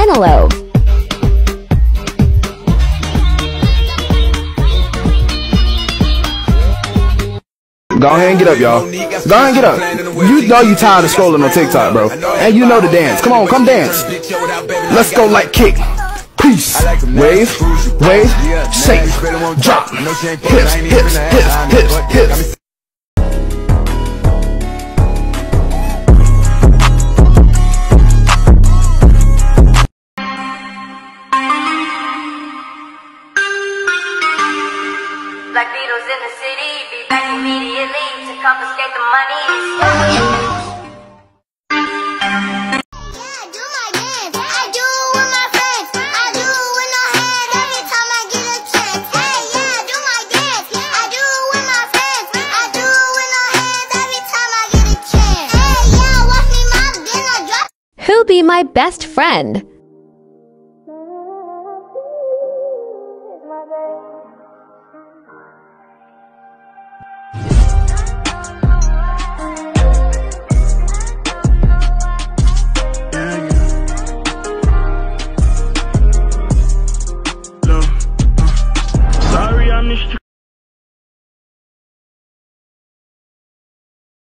Cantaloupe. Go ahead and get up, y'all. Go ahead and get up. You know you tired of scrolling on TikTok, bro. And you know the dance. Come on, come dance. Let's go like kick. Peace. Wave, wave, shake, drop. Hips, hips, hips, hips, hips. Like Beatles in the city, be back immediately to confiscate the money. Yeah, I do my dance. I do it with my friends. I do it with no hands every time I get a chance. Hey, yeah, I do my dance. I do it with my friends. I do it with no hands every time I get a chance. Hey, yeah, watch me mob, then I drop. Who'll be my best friend?